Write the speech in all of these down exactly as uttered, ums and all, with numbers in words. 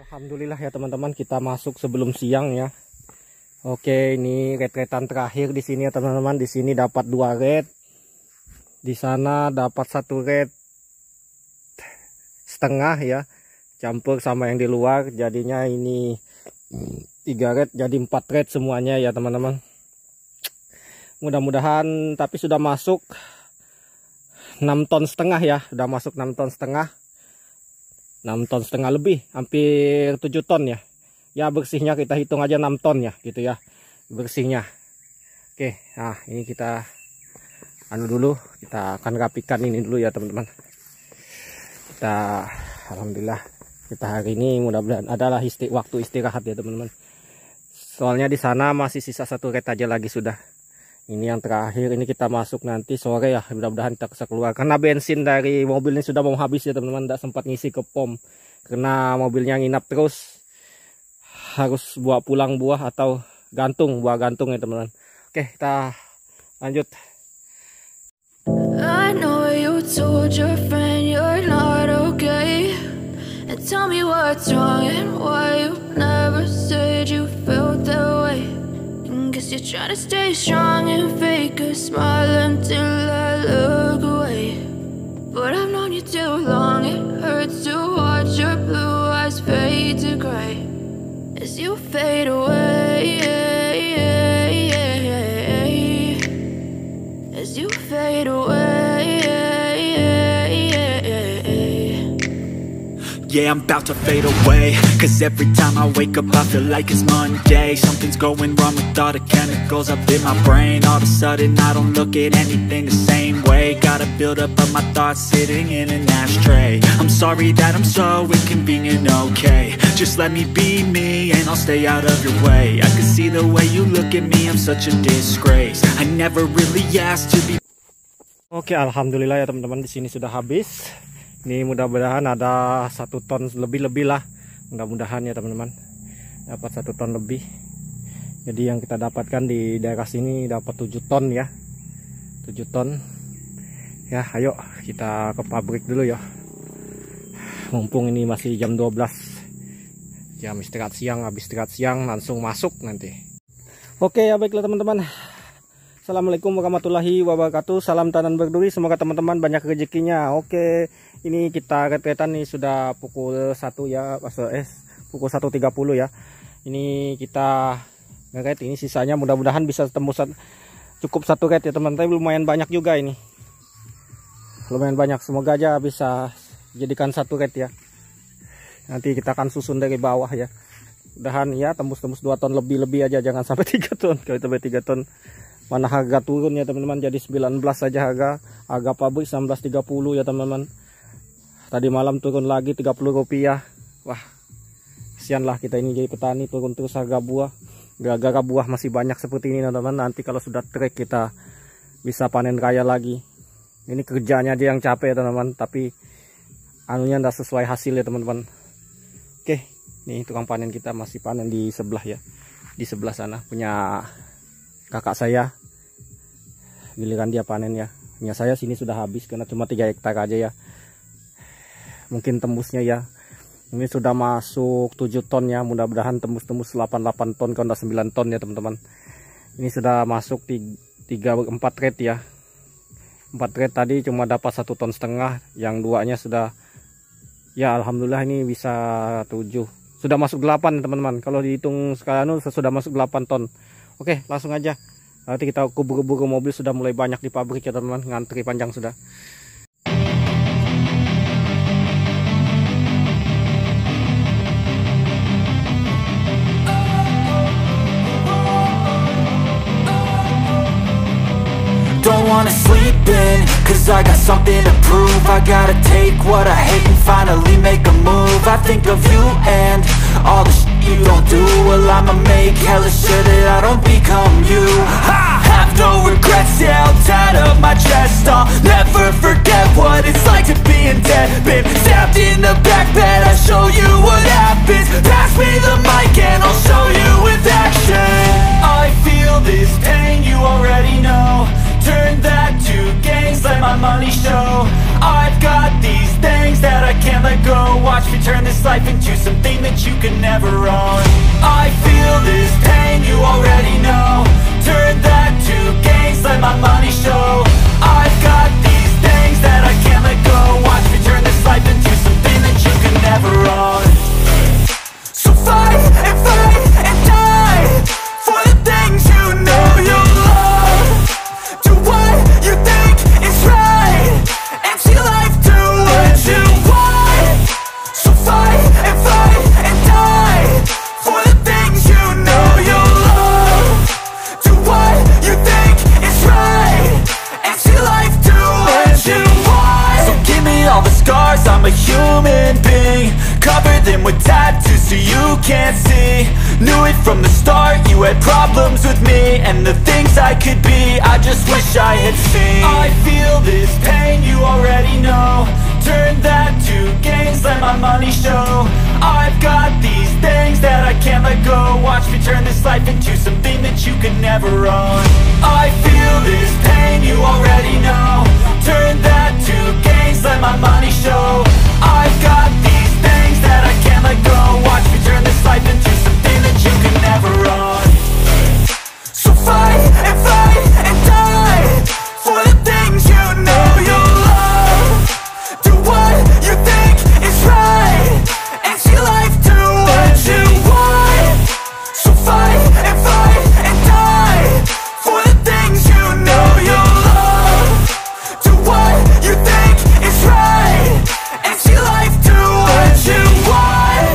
Alhamdulillah ya teman-teman, kita masuk sebelum siang ya. Oke, ini red-redan terakhir di sini ya teman-teman. Di sini dapat dua red, di sana dapat satu red setengah ya, campur sama yang di luar, jadinya ini tiga red jadi empat red semuanya ya teman-teman. Mudah-mudahan, tapi sudah masuk enam ton setengah ya, sudah masuk enam ton setengah. enam ton setengah lebih, hampir tujuh ton ya. Ya bersihnya kita hitung aja enam ton ya gitu ya, bersihnya. Oke, nah ini kita anu dulu, kita akan rapikan ini dulu ya teman-teman. Kita alhamdulillah kita hari ini mudah-mudahan adalah isti waktu istirahat ya teman-teman. Soalnya di sana masih sisa satu red aja lagi sudah. Ini yang terakhir, ini kita masuk nanti sore ya, mudah-mudahan kita bisa keluar. Karena bensin dari mobil ini sudah mau habis ya teman-teman, tidak sempat ngisi ke pom. Karena mobilnya nginap terus, harus bawa pulang buah atau gantung, buah gantung ya teman-teman. Oke, kita lanjut. I know you told your friend you're not okay, and tell me what's wrong and why you never said you felt that way. Guess you're trying to stay strong and fake a smile until I look away. But I've known you too long, it hurts to watch your blue eyes fade to gray as you fade away, as you fade away. Yeah, I'm about to fade away, cause every time I wake up I feel like it's Monday. Something's going wrong with all the chemicals up in my brain. All of a sudden I don't look at anything the same way. Gotta build up of my thoughts sitting in an ashtray. I'm sorry that I'm so inconvenient, okay. Just let me be me and I'll stay out of your way. I can see the way you look at me, I'm such a disgrace. I never really asked to be. Oke, alhamdulillah ya teman-teman, di sini sudah habis. Ini mudah-mudahan ada satu ton lebih-lebih lah, mudah-mudahan ya teman-teman, dapat satu ton lebih. Jadi yang kita dapatkan di daerah sini dapat tujuh ton ya, tujuh ton ya. Ayo kita ke pabrik dulu ya, mumpung ini masih jam dua belas, jam istirahat siang. Habis istirahat siang langsung masuk nanti. Oke ya, baiklah teman-teman, assalamualaikum warahmatullahi wabarakatuh. Salam tanam berduri, semoga teman-teman banyak rezekinya. Oke, ini kita ret-retan nih sudah pukul satu ya, eh pukul satu tiga puluh ya. Ini kita ngeret, ini sisanya mudah-mudahan bisa tembus cukup satu ret ya teman-teman. Tapi lumayan banyak juga ini, lumayan banyak, semoga aja bisa jadikan satu ret ya. Nanti kita akan susun dari bawah ya, mudahan ya tembus-tembus dua ton lebih-lebih aja, jangan sampai tiga ton. Kalau sampai tiga ton mana harga turun ya teman-teman, jadi sembilan belas saja harga, harga pabrik sembilan belas tiga puluh ya teman-teman. Tadi malam turun lagi tiga puluh rupiah. Wah, kesian lah kita ini jadi petani, turun terus harga buah. Gara-gara buah masih banyak seperti ini teman-teman, nanti kalau sudah trek kita bisa panen raya lagi. Ini kerjanya aja yang capek ya teman-teman, tapi anunya ndak sesuai hasil ya teman-teman. Oke, nih tukang panen kita masih panen di sebelah ya, di sebelah sana punya kakak saya, giliran dia panen ya. Punya saya sini sudah habis karena cuma tiga hektar aja ya. Mungkin tembusnya ya, ini sudah masuk tujuh ton ya, mudah-mudahan tembus-tembus delapan delapan ton, kalau sembilan ton ya teman-teman. Ini sudah masuk tiga empat red ya, empat red tadi cuma dapat satu ton setengah, yang duanya sudah ya alhamdulillah ini bisa tujuh, sudah masuk delapan teman-teman. Kalau dihitung sekarang sudah masuk delapan ton. Oke, langsung aja nanti kita kubur-kubur mobil, sudah mulai banyak di pabrik ya teman-teman, ngantri panjang sudah. Don't wanna sleep in, cause I got something to prove. I gotta take what I hate and finally make a move. I think of you and all the shit you don't do. Well, I'ma make hella sure that I don't become you. I have no regrets, yeah, I'll tie up my chest. I'll never forget what it's like to be in debt. Been stabbed in the back bed, I'll show you what happens. Pass me the mic and I'll show you with action. I feel this pain, you already know. Turn that to gains, let my money show. I've got these things that I can't let go. Watch me turn this life into something that you could never own. I feel this pain, you already know. Turn that to gains, let my money show. I've got these things that I can't let go. Watch me turn this life into something that you could never own. So fight and fight and die for the things you know you love. Do what you think is right and see life do what you want. So fight and fight and die for the things you know you love. Do what you think is right and see life do what you want. So give me all the scars, I'm a human being. Cover them with tattoos so you can't see. Knew it from the start, you had problems with me and the things I could be, I just wish I had seen. I feel this pain, you already know. Turn that to gains, let my money show. I've got these things that I can't let go. Watch me turn this life into something that you could never own. I feel this pain, you already know. Turn that to gains, let my money show. I've got these things that I can't let go. Watch me turn this life into something that you could never own. So fight and fight and die for the things you know you love. Do what you think is right and see life do what you want. So fight and fight and die for the things you know you love. Do what you think is right and see life do what you want.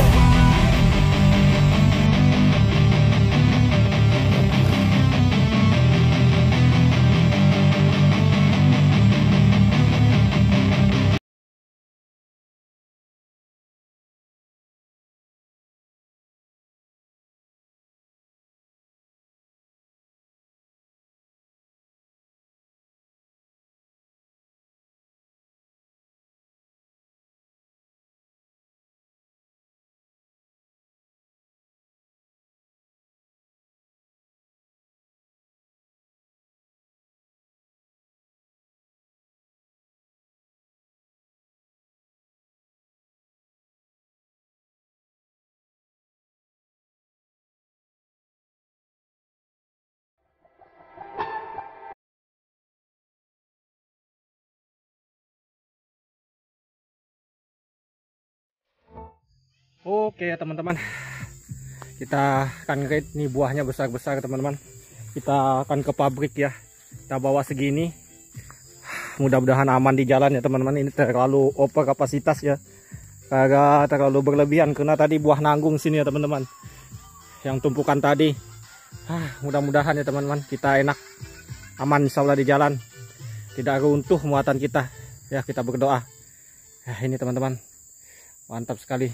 Oke ya teman-teman, kita akan rate nih, buahnya besar-besar teman-teman. Kita akan ke pabrik ya, kita bawa segini. Mudah-mudahan aman di jalan ya teman-teman. Ini terlalu over kapasitas ya, agak terlalu berlebihan karena tadi buah nanggung sini ya teman-teman, yang tumpukan tadi. ah, Mudah-mudahan ya teman-teman, kita enak aman insya Allah di jalan, tidak runtuh muatan kita ya. Kita berdoa ya. Ini teman-teman, mantap sekali.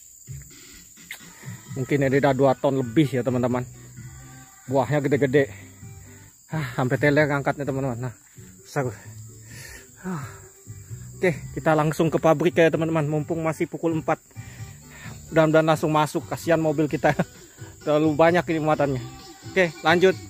Mungkin ini udah dua ton lebih ya teman-teman. Buahnya gede-gede. Ah, sampai teler angkatnya teman-teman. Nah, besar. Ah. Oke, kita langsung ke pabrik ya teman-teman. Mumpung masih pukul empat. Mudah-mudahan langsung masuk. Kasihan mobil kita. Terlalu banyak ini muatannya. Oke, lanjut.